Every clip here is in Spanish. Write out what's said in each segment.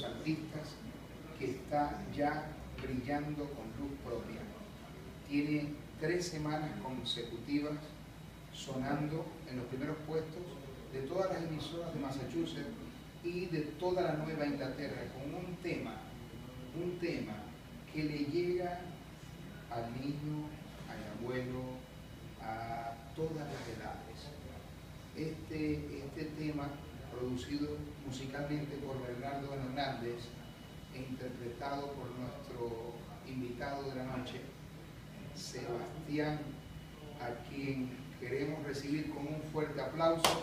artistas que está ya brillando con luz propia. Tiene 3 semanas consecutivas sonando en los primeros puestos de todas las emisoras de Massachusetts y de toda la Nueva Inglaterra, con un tema que le llega al niño, al abuelo, a todas las edades. Este tema, producido musicalmente por Bernardo Hernández e interpretado por nuestro invitado de la noche, Sebastián, a quien queremos recibir con un fuerte aplauso.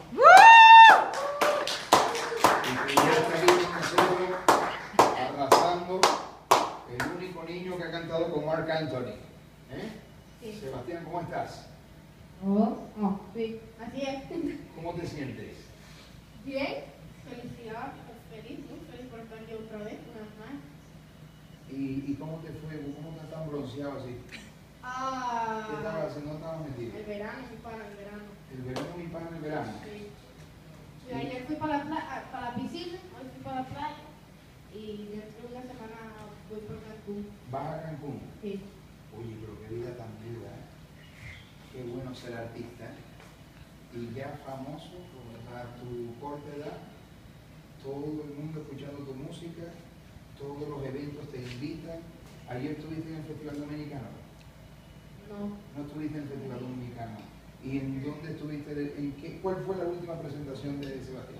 Y que ya está aquí con nosotros, arrasando, el único niño que ha cantado con Marc Anthony. Sí. Sebastián, ¿cómo estás? Sí, así es. ¿Cómo te sientes? Bien, felicidad, feliz, muy feliz por estar aquí otra vez, una vez más. ¿Y cómo te fue? ¿Cómo estás tan bronceado así? ¿Qué estabas haciendo? ¿No estabas metido? El verano, mi pana, el verano. ¿El verano, mi pana, el verano? Sí. Y ayer fui para la piscina, hoy fui para la playa y dentro de una semana voy por Cancún. ¿Vas a Cancún? Sí. Oye, pero qué vida tan dura, ¿eh? Qué bueno ser artista, ¿eh? Y ya famoso, a tu corta edad, todo el mundo escuchando tu música, todos los eventos te invitan. Ayer estuviste en el Festival Dominicano. No. No estuviste en el Festival Dominicano. ¿Y en dónde estuviste? ¿Cuál fue la última presentación de Sebastián?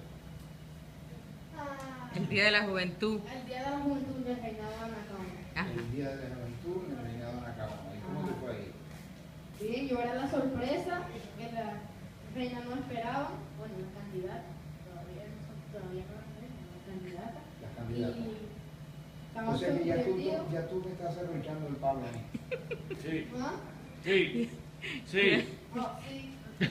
El Día de la Juventud. El Día de la Juventud del Reinado de Anacaona. El Día de la Juventud en el Reinado de Anacaona. ¿Y cómo te fue ahí? Bien, yo era la sorpresa que la reina no esperaba. Bueno, la candidata, todavía no la candidata. Las candidatas. Y o sea que ya tú me estás arrochando el palo a mí. Sí. ¿Ah? Sí. Sí. Oh, sí.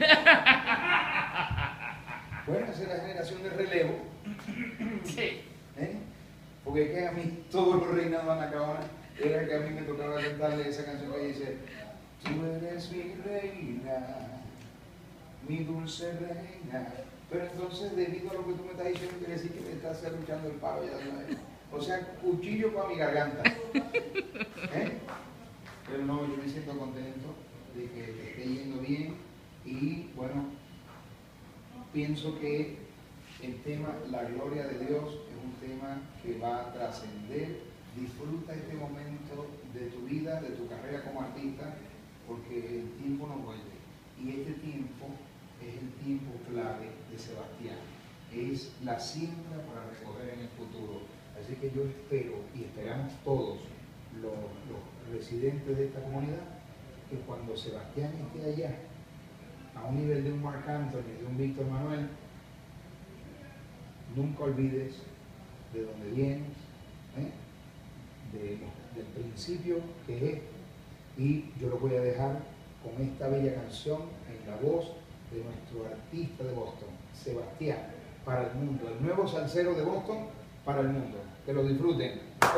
Bueno, esa es la generación de relevo. Sí. Porque es que a mí todos los reinados de Anacaona era que a mí me tocaba cantarle esa canción que dice: tú eres mi reina, mi dulce reina. Pero entonces, debido a lo que tú me estás diciendo, quiere decir que me estás arruchando el palo ya de una vez. O sea, cuchillo para mi garganta. Pero no, yo me siento contento de que te esté yendo bien y bueno, pienso que el tema La Gloria de Dios es un tema que va a trascender. Disfruta este momento de tu vida, de tu carrera como artista, porque el tiempo no vuelve. Y este tiempo es el tiempo clave de Sebastián. Es la siembra para recoger en el futuro. Así que yo espero y esperamos todos los residentes de esta comunidad que cuando Sebastián esté allá, a un nivel de un Marc Anthony, de un Víctor Manuel, nunca olvides de dónde vienes, del principio que es, y yo lo voy a dejar con esta bella canción en la voz de nuestro artista de Boston, Sebastián, para el mundo, el nuevo salsero de Boston para el mundo. Que lo disfruten.